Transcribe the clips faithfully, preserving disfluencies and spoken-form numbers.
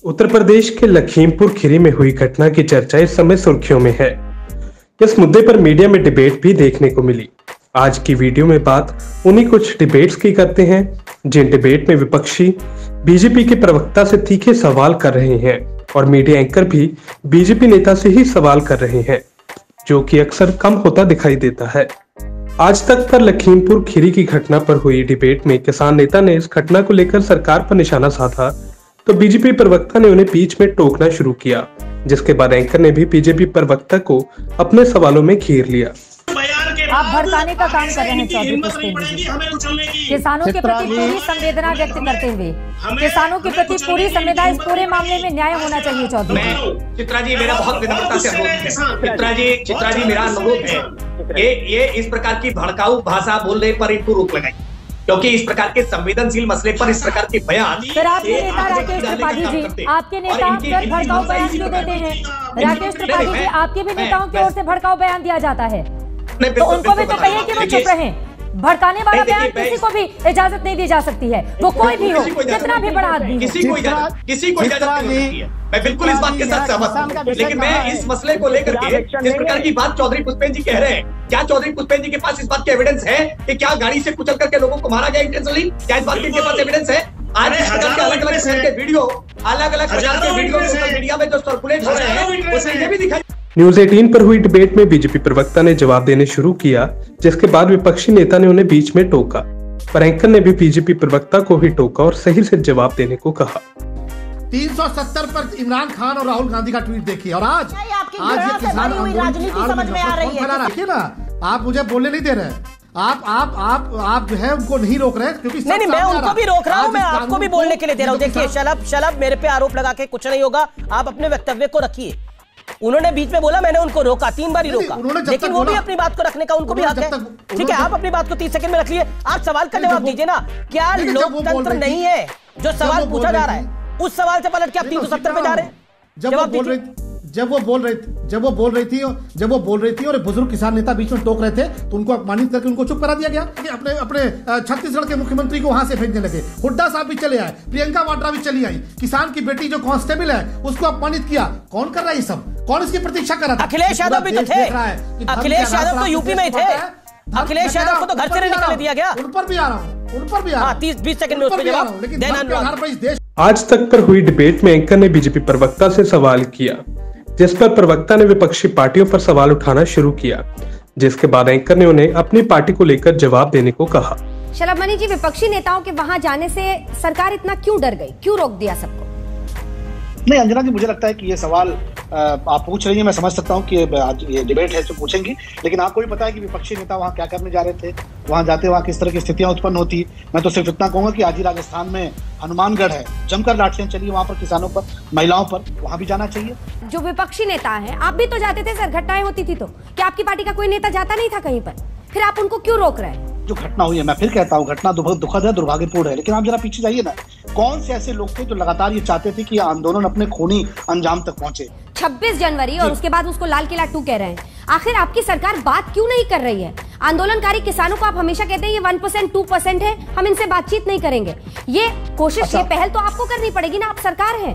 उत्तर प्रदेश के लखीमपुर खीरी में हुई घटना की चर्चा इस समय सुर्खियों में है। इस मुद्दे पर मीडिया में डिबेट भी देखने को मिली। आज की वीडियो में बात उन्हीं कुछ डिबेट्स की करते हैं जिन डिबेट में विपक्षी बीजेपी के प्रवक्ता से तीखे सवाल कर रहे हैं और मीडिया एंकर भी बीजेपी नेता से ही सवाल कर रहे हैं, जो कि अक्सर कम होता दिखाई देता है। आज तक पर लखीमपुर खीरी की घटना पर हुई डिबेट में किसान नेता ने इस घटना को लेकर सरकार पर निशाना साधा तो बीजेपी प्रवक्ता ने उन्हें बीच में टोकना शुरू किया, जिसके बाद एंकर ने भी बीजेपी प्रवक्ता को अपने सवालों में घेर लिया। आप भड़काने का काम कर रहे हैं चौधरी पुष्पेंद्र जी। किसानों के प्रति पूरी संवेदना व्यक्त करते हुए किसानों के प्रति पूरी संवेदना, इस पूरे मामले में न्याय होना चाहिए चौधरी। चित्रा जी, मेरा बहुत विनम्रता से अनुरोध है। चित्रा जी चित्रा जी मेरा अनुरोध है, ये ये इस प्रकार की भड़काऊ भाषा बोलने पर इनको रोक लगाई, क्योंकि इस प्रकार के संवेदनशील मसले पर इस प्रकार के बयान। सर आपके नेता राकेश त्रिपाठी जी, आपके नेता सर भड़काऊ बयान क्यों देते हैं? राकेश त्रिपाठी जी, आपके भी नेताओं की ओर से भड़काऊ बयान दिया जाता है, तो उनको भी तो कहिए कि वो चुप रहें। भड़काने वाला बयान किसी को भी इजाजत नहीं दी जा सकती है, वो कोई भी हो, कितना भी बड़ा आदमी, किसी को इजाजत किसी को इजाजत नहीं होती है। मैं बिल्कुल इस बात के साथ सहमत हूँ, लेकिन मैं इस मसले को लेकर के जिस प्रकार की बात चौधरी पुष्पेंद्र जी कह रहे हैं, क्या चौधरी पुष्पेंद्र जी के पास इस बात की एविडेंस है कि क्या गाड़ी से कुचल करके लोगों को मारा गया इंटेंशनली? क्या इस बात की इनके पास एविडेंस है? आज इस प्रकार के अलग अलग प्रकार के वीडियो अलग अलग प्रकार के वीडियो सोशल मीडिया में जो सर्कुलेट हो रहे हैं, उसमें ये भी दिखाई। न्यूज अठारह पर हुई डिबेट में बीजेपी प्रवक्ता ने जवाब देने शुरू किया, जिसके बाद विपक्षी नेता ने उन्हें बीच में टोका, पर एंकर ने भी बीजेपी प्रवक्ता को भी टोका और सही से जवाब देने को कहा। तीन सौ सत्तर पर इमरान खान और राहुल गांधी का ट्वीट देखिए, और आज आज ये किसान राजनीति समझ में आ रही है। देखिए ना, आप मुझे बोलने नहीं दे रहे हैं, आप आप आप आप जो है उनको नहीं रोक रहे, क्योंकि नहीं नहीं मैं उनको भी रोक रहा हूँ, मैं आपको भी बोलने के लिए दे रहा हूँ। देखिए शलभ शलभ मेरे पे आरोप लगा के कुछ नहीं होगा, आप अपने वक्तव्य को रखिए। उन्होंने बीच में बोला, मैंने उनको रोका, तीन बार ही रोका, लेकिन वो भी अपनी बात को रखने का उनको भी हक है। ठीक है, आप अपनी बात को तीस सेकंड में रखिए, आप सवाल का जवाब दीजिए ना। क्या लोकतंत्र नहीं है? जो सवाल पूछा जा रहा है उस सवाल से पलट के आप तीन सौ सत्तर पे जा रहे हैं। जवाब दीजिए। जब वो बोल रही थी जब वो बोल रही थी जब वो बोल रही थी और बुजुर्ग किसान नेता बीच में टोक रहे थे, तो उनको अपमानित करके उनको चुप करा दिया गया। अपने अपने छत्तीसगढ़ के मुख्यमंत्री को वहां से भेजने लगे। हुड्डा साहब भी चले आए, प्रियंका वाड्रा भी चली आई, किसान की बेटी जो कांस्टेबल है उसको अपमानित किया। कौन कर रहा है ये सब? कौन इसकी प्रतीक्षा कर रहा था? अखिलेश यादव भी तो थे। अखिलेश यादव तो यूपी में थे। अखिलेश यादव को तो घर से निकाल दिया गया। उन पर भी आ रहा हूँ उन पर भी आ रहा हूँ तीस बीस सेकंड में उसमें जवाब। लेकिन आज तक पर हुई डिबेट में एंकर ने बीजेपी प्रवक्ता से सवाल किया, जिस पर प्रवक्ता ने विपक्षी पार्टियों पर सवाल उठाना शुरू किया, जिसके बाद एंकर ने उन्हें अपनी पार्टी को लेकर जवाब देने को कहा। शलभ मणि जी, विपक्षी नेताओं के वहां जाने से सरकार इतना क्यों डर गई, क्यों रोक दिया सबको? नहीं अंजना जी, मुझे लगता है कि ये सवाल आप पूछ रही हैं, मैं समझ सकता हूँ कि आज ये डिबेट है तो पूछेंगी, लेकिन आपको भी पता है कि विपक्षी नेता वहाँ क्या करने जा रहे थे, वहाँ जाते वहाँ किस तरह की स्थितियां उत्पन्न होती। मैं तो सिर्फ इतना कहूंगा कि आज ही राजस्थान में हनुमानगढ़ है, जमकर लाठियां चली वहाँ पर किसानों पर, महिलाओं पर, वहाँ भी जाना चाहिए। जो विपक्षी नेता है, आप भी तो जाते थे सर, घटनाएं होती थी तो क्या आपकी पार्टी का कोई नेता जाता नहीं था कहीं पर? फिर आप उनको क्यों रोक रहे हैं? जो घटना हुई है, मैं फिर कहता हूँ घटना बहुत दुखद है, दुर्भाग्यपूर्ण है, लेकिन आप जरा पीछे जाइए ना, कौन से ऐसे लोग थे जो लगातार ये चाहते थे कि आंदोलन अपने खूनी अंजाम तक पहुंचे? छब्बीस जनवरी और उसके बाद उसको लाल किला टू कह रहे हैं। आखिर आपकी सरकार बात क्यों नहीं कर रही है? आंदोलनकारी किसानों को आप हमेशा कहते हैं ये वन परसेंट टू परसेंट है, हम इनसे बातचीत नहीं करेंगे। ये कोशिश अच्छा। ये पहल तो आपको करनी पड़ेगी ना, आप सरकार है।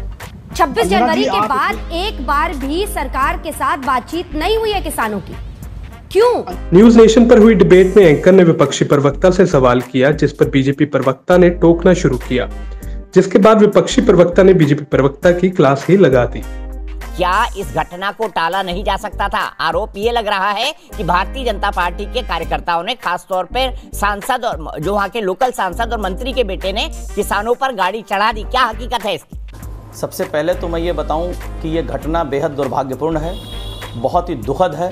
छब्बीस जनवरी के बाद एक बार भी सरकार के साथ बातचीत नहीं हुई है किसानों की, क्यों? न्यूज नेशन पर हुई डिबेट में एंकर ने विपक्षी प्रवक्ता से सवाल किया, जिस पर बीजेपी प्रवक्ता ने टोकना शुरू किया, जिसके बाद विपक्षी प्रवक्ता ने बीजेपी प्रवक्ता की क्लास ही लगा दी। क्या इस घटना को टाला नहीं जा सकता था? आरोप ये लग रहा है कि भारतीय जनता पार्टी के कार्यकर्ताओं ने, खासतौर पर सांसद और जो वहाँ के लोकल सांसद और मंत्री के बेटे ने किसानों पर गाड़ी चढ़ा दी। क्या हकीकत है इसकी? सबसे पहले तो मैं ये बताऊं कि ये घटना बेहद दुर्भाग्यपूर्ण है, बहुत ही दुखद है,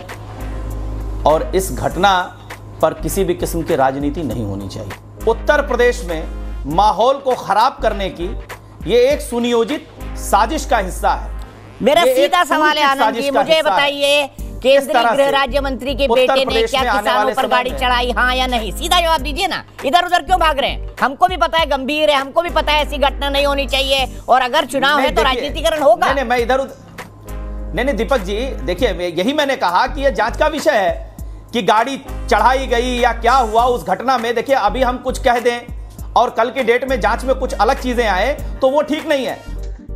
और इस घटना पर किसी भी किस्म की राजनीति नहीं होनी चाहिए। उत्तर प्रदेश में माहौल को खराब करने की ये एक सुनियोजित साजिश का हिस्सा है। मेरा सीधा सवाल है आनंद जी, मुझे बताइए, केंद्रीय गृह राज्य मंत्री के बेटे ने क्या किसानों पर गाड़ी चढ़ाई, हाँ या नहीं? सीधा जवाब दीजिए ना, इधर उधर क्यों भाग रहे हैं? हमको भी पता है गंभीर है, हमको भी पता है ऐसी घटना नहीं होनी चाहिए, और अगर चुनाव है तो राजनीतिकरण होगा। नहीं मैं इधर उधर नहीं नहीं दीपक जी, देखिए यही मैंने कहा कि यह जांच का विषय है कि गाड़ी चढ़ाई गई या क्या हुआ उस घटना में। देखिए अभी हम कुछ कह दें और कल के डेट में जांच में कुछ अलग चीजें आए तो वो ठीक नहीं है।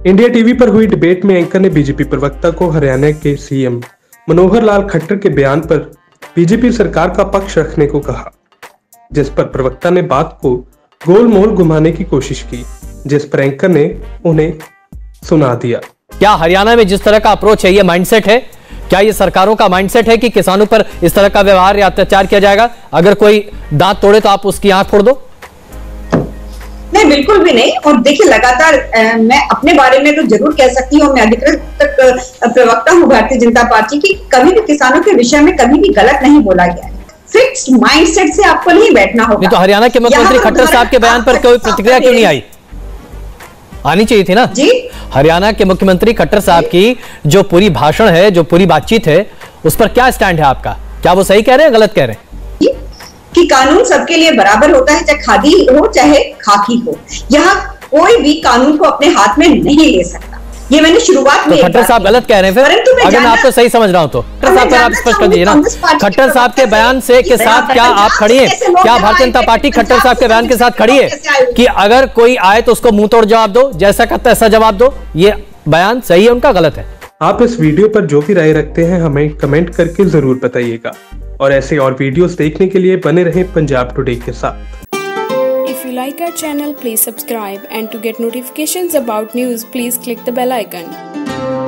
इंडिया टीवी पर हुई डिबेट में एंकर ने बीजेपी प्रवक्ता को हरियाणा के सीएम मनोहर लाल खट्टर के बयान पर बीजेपी सरकार का पक्ष रखने को कहा, जिस पर प्रवक्ता ने बात को गोल मोल घुमाने की कोशिश की, जिस पर एंकर ने उन्हें सुना दिया। क्या हरियाणा में जिस तरह का अप्रोच है ये माइंडसेट है? क्या ये सरकारों का माइंडसेट है कि किसानों पर इस तरह का व्यवहार या अत्याचार किया जाएगा? अगर कोई दांत तोड़े तो आप उसकी आंख फोड़ दो? नहीं, बिल्कुल भी नहीं। और देखिए, लगातार मैं अपने बारे में तो जरूर कह सकती हूँ, मैं अधिकृत प्रवक्ता हूँ भारतीय जनता पार्टी की, कभी भी किसानों के विषय में कभी भी गलत नहीं बोला गया है। फिक्स्ड माइंडसेट से आपको नहीं बैठना होगा। नहीं तो हरियाणा के मुख्यमंत्री खट्टर साहब के बयान पर कोई प्रतिक्रिया क्यों नहीं आई? आनी चाहिए थी ना जी। हरियाणा के मुख्यमंत्री खट्टर साहब की जो पूरी भाषण है, जो पूरी बातचीत है, उस पर क्या स्टैंड है आपका? क्या वो सही कह रहे हैं, गलत कह रहे हैं? कि कानून सबके लिए बराबर होता है, चाहे खादी हो चाहे खाकी हो। यहाँ कोई भी कानून को अपने हाथ में नहीं ले सकता। ये मैंने शुरुआत में तो खट्टर साहब गलत कह रहे हैं फिर? अगर मैं आपको सही समझ रहा हूं तो खट्टर साहब पर आप स्पष्ट कर दीजिए ना। खट्टर साहब के बयान से के साथ क्या आप खड़ी हैं? क्या भारतीय जनता पार्टी खट्टर साहब के बयान के साथ खड़ी है कि अगर कोई आए तो उसको मुंह तोड़ जवाब दो, जैसा कहता है ऐसा जवाब दो? ये बयान सही है उनका, गलत है? आप इस वीडियो पर जो भी राय रखते हैं हमें कमेंट करके जरूर बताइएगा, और ऐसे और वीडियोस देखने के लिए बने रहें पंजाब टुडे के साथ। If you like our channel, please subscribe, and to get notifications about news, please click the bell icon.